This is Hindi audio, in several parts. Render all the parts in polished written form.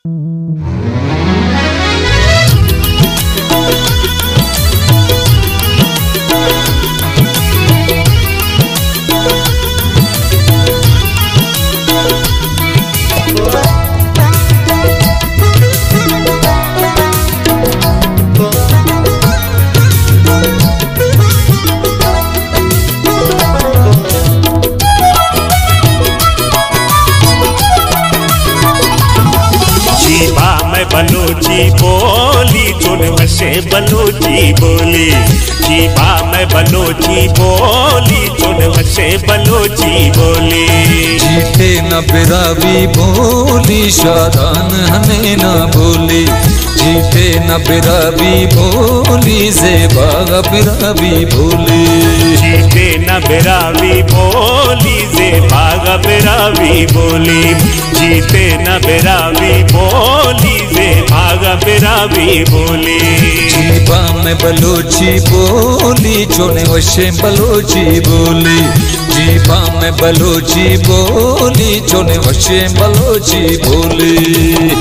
बलोची बोली चुन वशे बलोची बोली, जीबा में बलोची बोली चुन वशे बलोची बोली। जीते न बिरावी बोली शादान हने न बोली, जीते न बिरावी बोली ज़ेबा बिरावी बोली। जीते न बिरावी बोली ज़ेबा बिरावी बोली, जीते न बिरावी बोली ज़ेबा बिरावी बोली। जीबा में बलोची बोली चोने वशे बलोची बोली, जीबा में बलोची बोली चोने वशे बलोची बोली।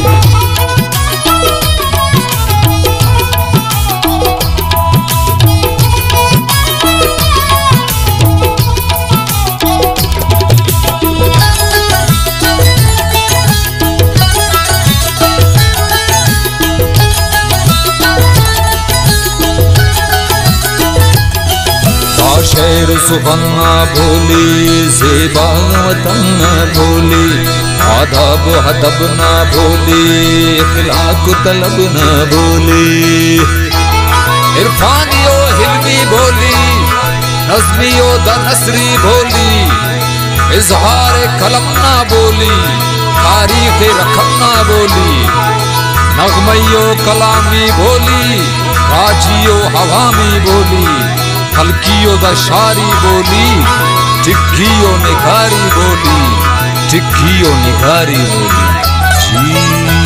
शेर सुबन्ना बोली ज़ेबा वतन न बोली, आदाब हदब न बोली, इखलाक तलब न बोली। इरफानियो हिल्मी बोली, नज़मियो द नसरी बोली, इजहार कलम न बोली, तारीख रकम न बोली। नगमयो कलामी बोली, राजियो हवामी बोली, हल्कियो द शारी बोली, टिक्कियो निगारी बोली, टिक्कियो निगारी बोली।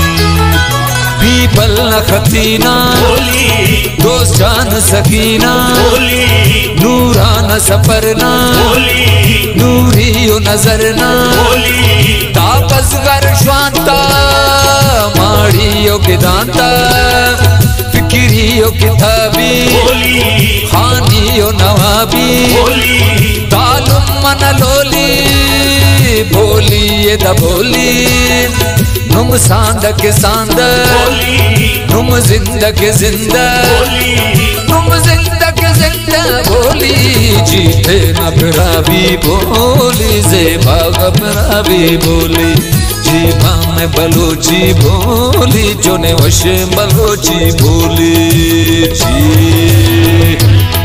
पीपल नखतीना बोली, दोस्त जान सकीना बोली, नूरान सफरना बोली, नूरियो नजरना बोली। तापसगर श्वांता माड़ियो गिदांता, फिकिरियो किताबी बोली, खानियो नवाबी बोली, तालुम मन लोली बोली ये द बोली। नुम सांद के सांद बोली, नुम जिंद के जिंदा, बोली, नुम जिंद के जिंदा बोली। जीते न बिरावी बोली ज़ेबा बिरावी बोली, जीबा में बलोची बोली चोने वशे बलोची बोली। जी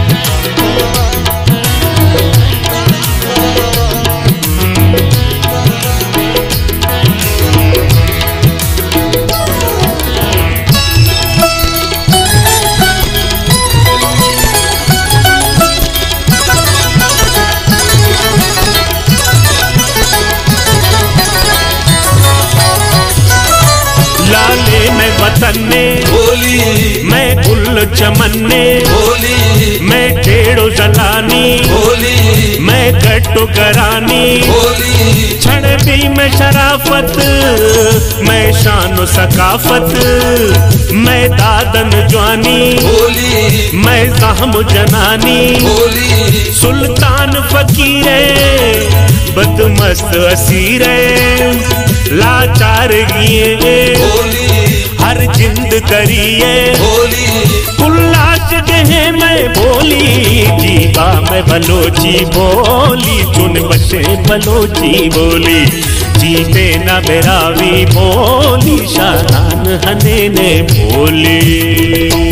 लाले में वतन में बोली, मैं गुल चमन्ने बोली, मैं टेढ़ो जलानी बोली, मैं गट्टो करानी बोली। क्षण भी मैं शराफत, मैं शान सकाफत, मैं दादन जवानी बोली, मैं ज़हम जनानी बोली। सुल्तान फकीरे बदमस्त असीरे लाचार गिए बोली, हर जिंद करिए बोली, उल्लास गहे मैं बोली। जीबा में बलोची बोली चुन बसे बलोची बोली, जीते न बिरावी बोली शादान हने ने बोली।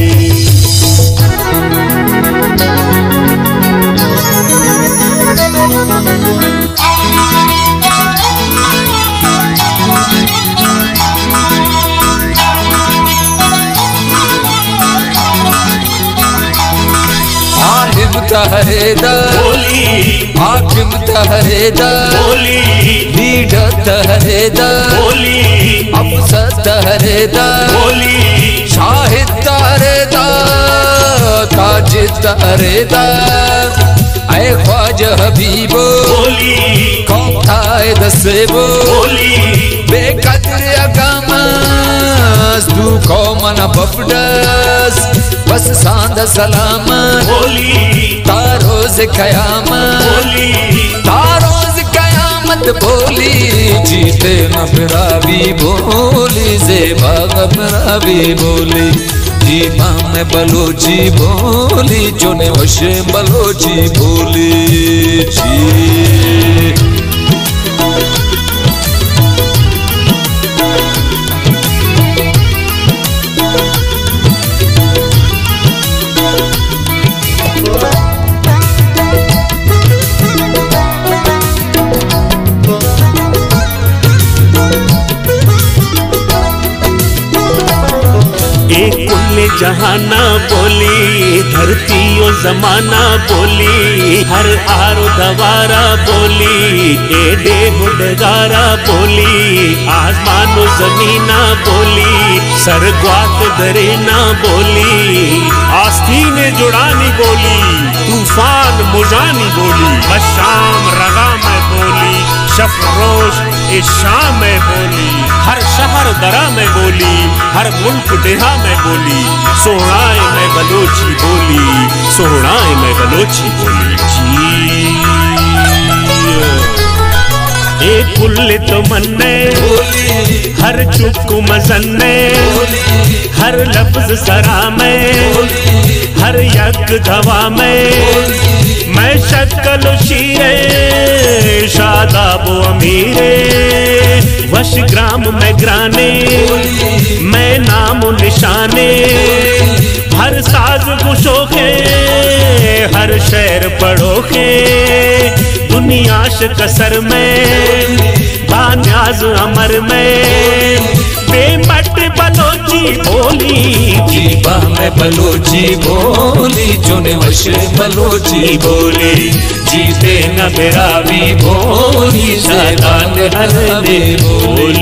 तहरेदा बोली, हाकिम तहरेदा बोली, लीडर तहरेदा बोली, अफसर तहरेदा बोली, शाहिद तहरेदा ताजिद तहरेदा। ऐ ख्वाजा हबीबो बोली, कौन थाए दसेबो बोली, बेकदर अगामा कौमन बफडस बस सांद सलाम बोली तारोज कयामत बोली तारोज कयामत बोली जीते न फिरावी बोली ज़ेबा फिरावी बोली जी माँ में बलोची बोली चुने वशे बलोची बोली जी एक कुल्ले जहाना बोली धरती ओ जमाना बोली हर आरो दवारा बोली एडे हुडगारा बोली आसमानो जमीना बोली सरग्वात दरेना बोली आस्तीने जुड़ानी बोली तूफान मुजानी बोली बशाम रगा में बोली शफरोश शाम में बोली हर शहर दरा में बोली हर मुल्क देहा में बोली सोहराए में बलोची बोली सोहराए में बलोची बोली जी एक कुल्ले तो मन्ने बोली हर चुप मजन्ने बोली हर लफ्ज सरा में बोली हर यक धवा में मैं शक्ल शीरे शादाबो अमीरे वश ग्राम में ग्राने मैं नाम निशाने हर साज गुशोखे हर शहर पढ़ोखे दुनियाश कसर में बान्याज अमर में बेमट बलोची बोली जीबा में बलोची बोली चुने वश बलोची बोली जीते न बिरावी बोली शैतान हर दे बोली।